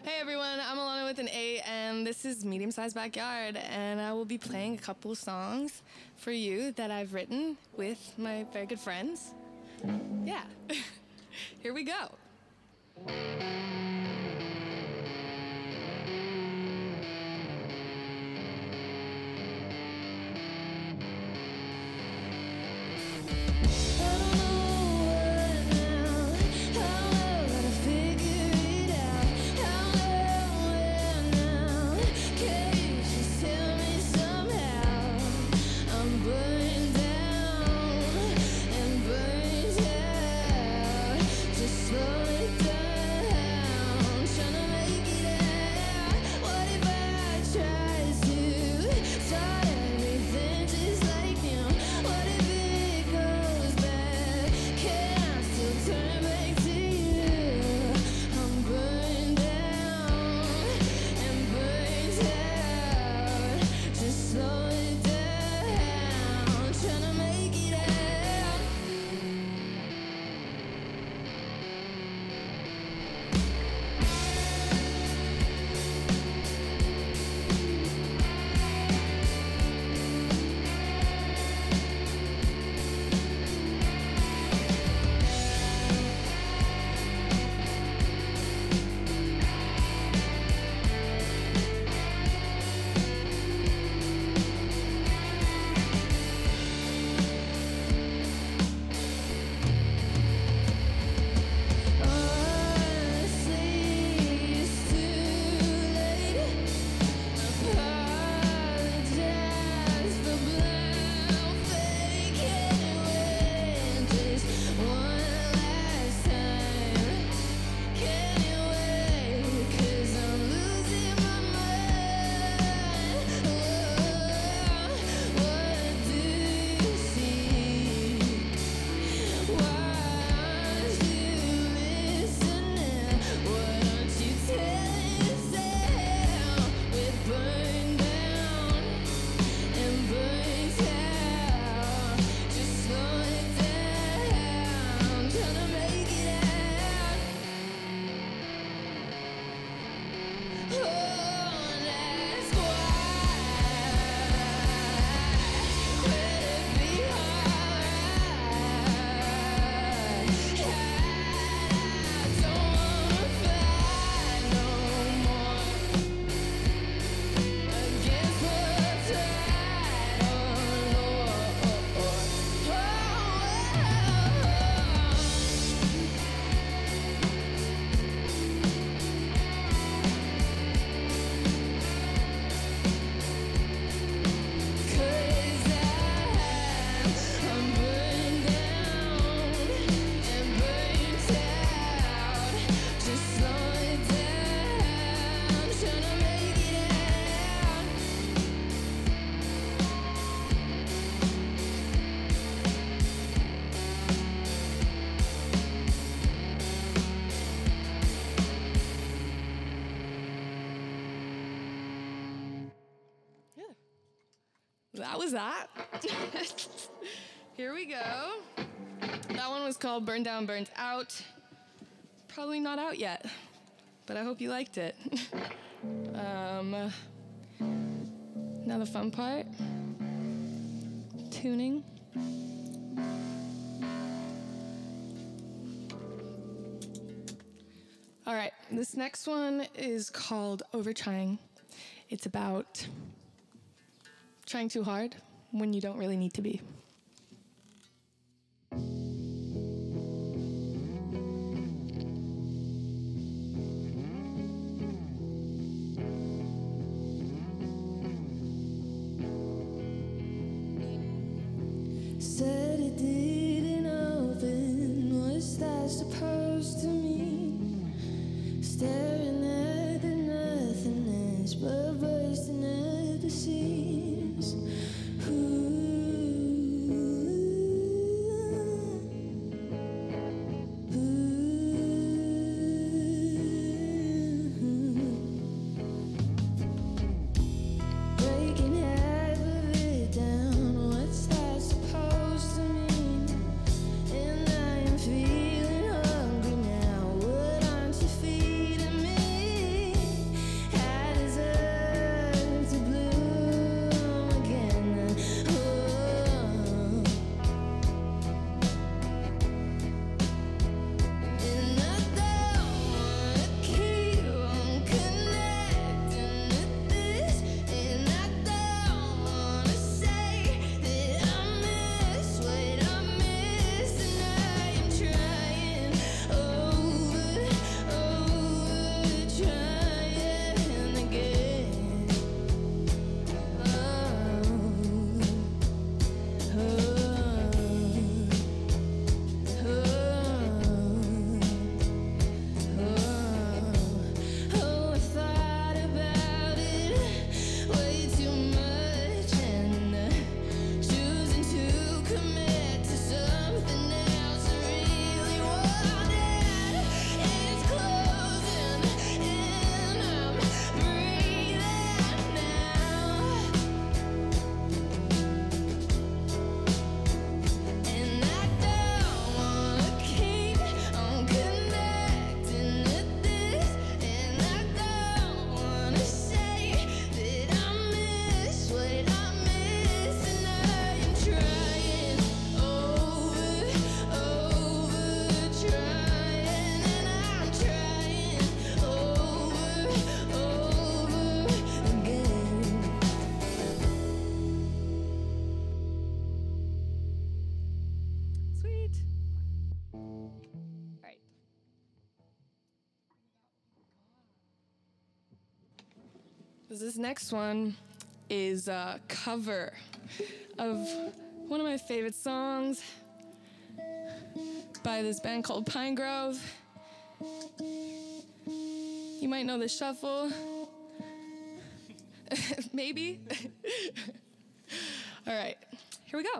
Hey everyone, I'm Alann8h with an 8, and this is Medium Sized Backyard, and I will be playing a couple of songs for you that I've written with my very good friends. Yeah, here we go. That was that. Here we go. That one was called Burn Down, Burnt Out. Probably not out yet, but I hope you liked it. Now the fun part. Tuning. All right, this next one is called Overtrying. It's about trying too hard when you don't really need to be. Said it didn't open. What's that supposed to mean? Staring at the nothingness, but bursting at the seams. Breaking half of it down. What's that supposed to mean? And I am feeling hungry now. This next one is a cover of one of my favorite songs by this band called Pinegrove. You might know the shuffle. Maybe. All right, here we go.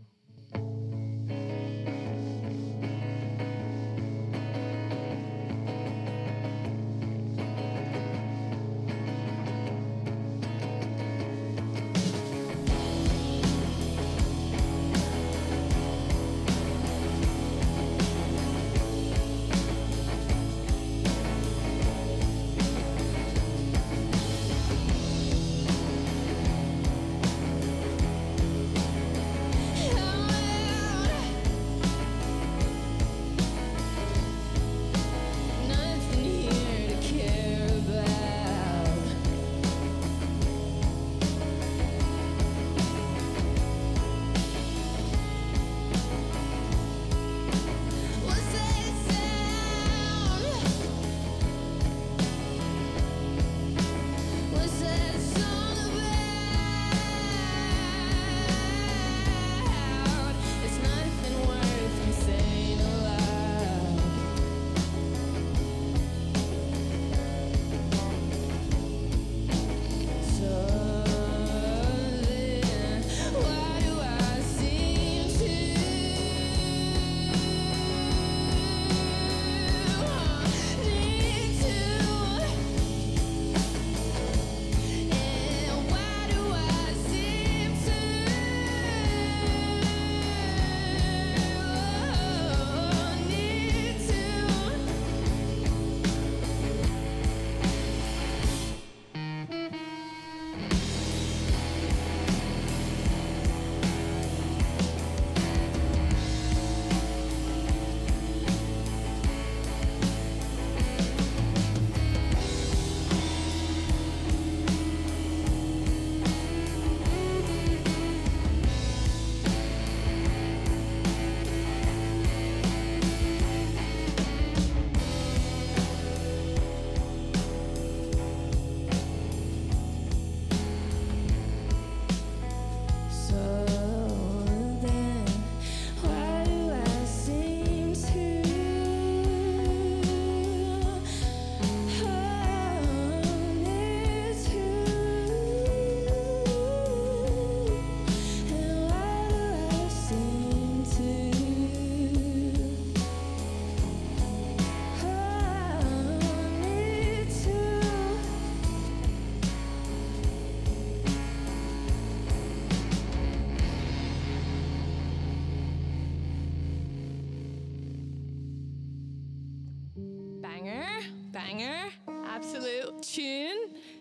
Banger, absolute tune.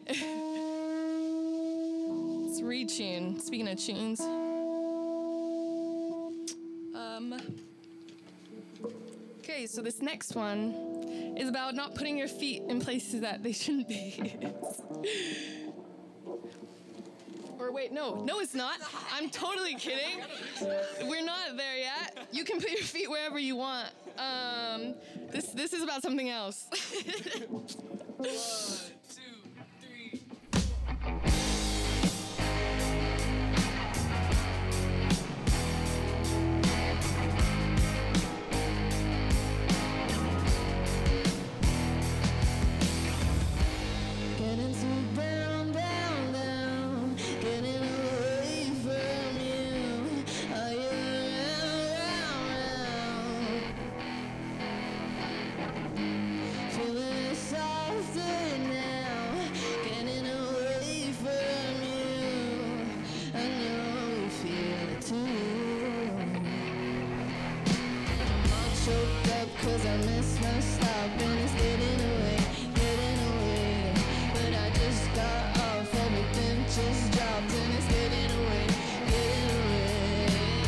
Let's retune. Speaking of tunes. Okay, so this next one is about not putting your feet in places that they shouldn't be. Or wait, no, it's not. I'm totally kidding. We're not there yet. You can put your feet wherever you want. This is about something else. 1, 2, 3. Getting so down, down, down, getting away from you. Are you around? Feeling softer now, getting away from you. I know you feel it too. I'm all choked up 'cause I miss my stop and it's getting away. But I just got off, everything just dropped and it's getting away, getting away.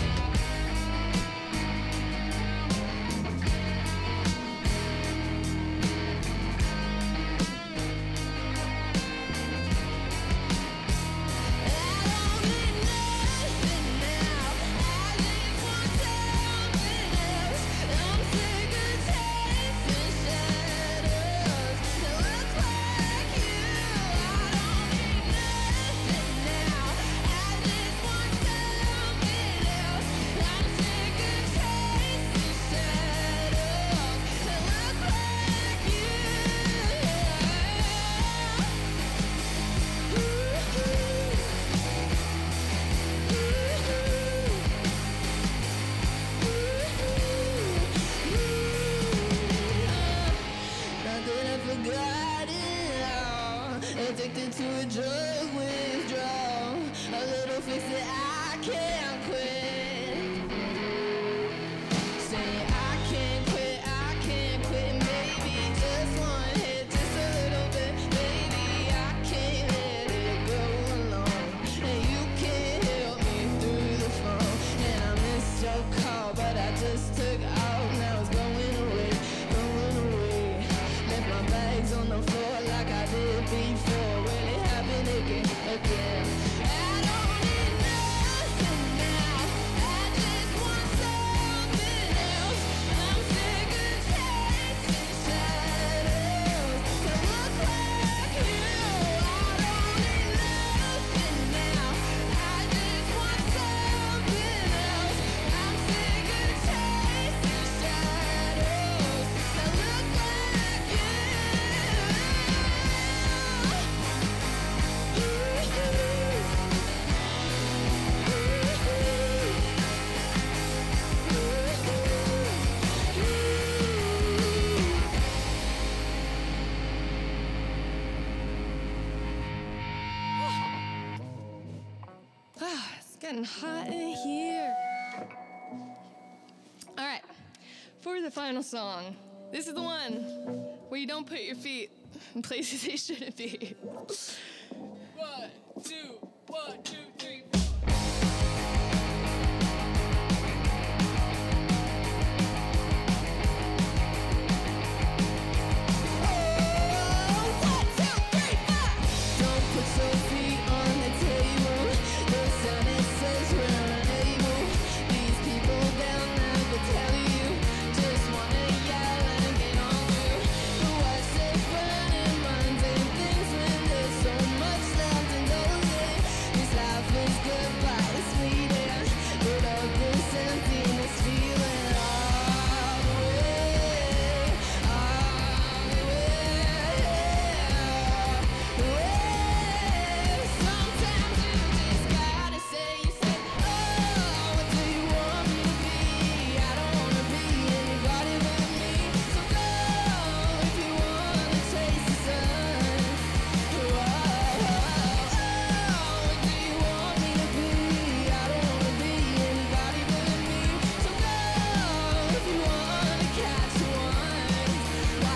I don't need nothing now, I just want something else. I'm sick of chasing shadows. to a drug withdrawal, a little fix that I can't quit. Say I can't quit, maybe just one hit, just a little bit, baby. I can't let it go alone, and you can't help me through the phone. And I missed your call, but I just took off. Now it's going away, going away. Left my bags on the floor like I did before. When it happened again. I don't need nothing now. I just want something else. I'm sick of chasing shadows that look like you. I don't need nothing now. I just want something else. I'm sick of chasing shadows that look like you. It's getting hot in here. All right, for the final song, this is the one where you don't put your feet in places they shouldn't be. 1, 2, 1, 2, 3, 4. Don't put your feet on the table. The Senate says we're unable. These people, they'll never tell you. Just wanna yell and get on you. But what's the fun in mundane things when there's so much left indulging? This life is goodbye, it's fleeting. But of this emptiness feeling all the way, all the way. Sometimes you just gotta say, oh, what do you want me to be? I don't wanna be anybody but me. So go if you wanna taste the sun. Oh, what do you want me to be? I don't wanna be anybody but me. So go if you wanna catch one. Why,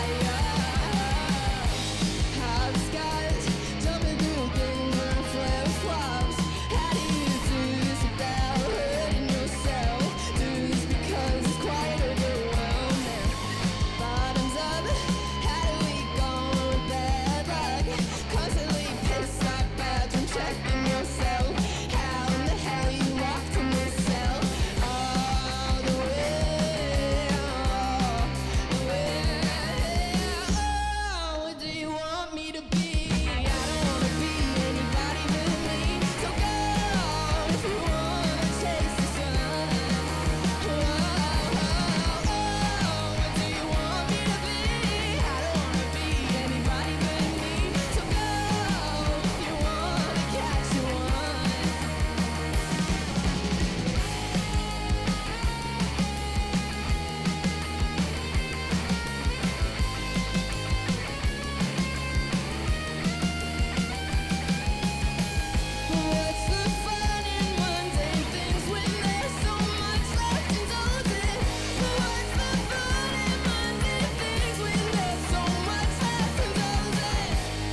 how the skies jumping through things and flip-flops. How do you do this without hurting yourself? Do this because it's quite overwhelming. Bottoms up, how do we go with bad luck? Constantly pissed like bathroom checking yourself. How in the hell you walked in this cell? All the way, all the way. Oh, what do you want me to be? I don't wanna be anybody but me. So go if you wanna chase the sun. Oh, what do you want me to be? I don't wanna be anybody but me. So go if you wanna catch one. What's the fun in mundane things when there's so much left indulging? What's the fun in mundane things when there's so much left indulging?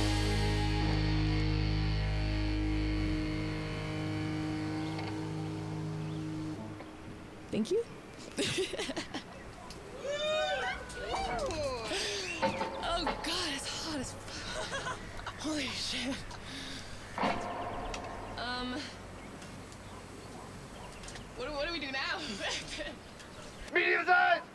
Thank you. Oh God, it's hot as fuck. Holy shit. What do we do now? Medium size!